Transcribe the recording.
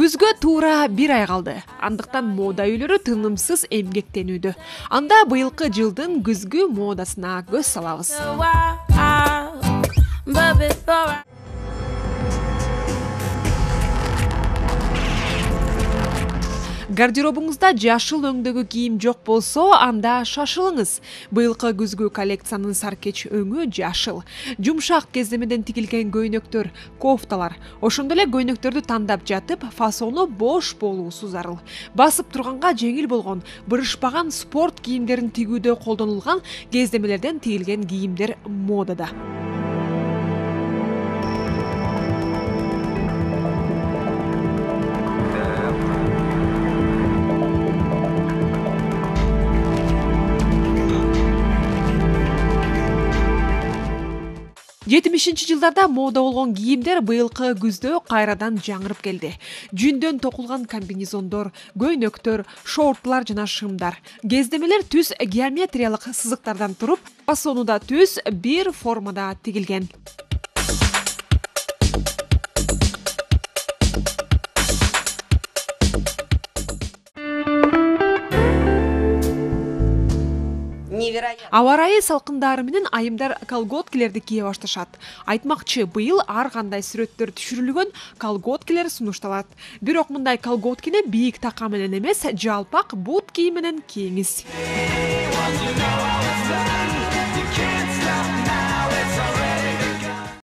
Күзгө туура 1 ай калды. Андыктан мода үйлөрү тынымсыз эмгектенүүдө. Анда быйылкы жылдын күзгү модасына көз салабыз. Гардеробуңузда жашыл өңдөгү кийим жок болсо, анда шашылыңыз. Быйылкы күзгү коллекциянын саркеч өңү жашыл. Жумшак кездемеден тигилген көйнөктөр, кофталар. Ошондой эле көйнөктөрдү тандап жатып, фасону бош болуусу зарыл. Басып турганга жеңил болгон, бырышпаган спорт кийимдерин тигүүдө колдонулган кездемелерден тигилген кийимдер модада. 70-жылдарда мода болгон кийимдер быйылкы күздө кайрадан жаңырып келди. Жүндөн токулган комбинезондор, көйнөктөр, шортлар жана шымдар. Кездемелер түз геометриялык сызыктардан туруп, фасону да түз бир формада тигилген. Аба ырайы салкындары менен айымдар колготкилерди кие башташат. Айтмакчы, быйыл ар кандай сүрөттөр түшүрүлгөн колготкилер сунушталат. Бирок мындай колготкини бийик така менен эмес, жалпак бут кийим менен кийиңиз.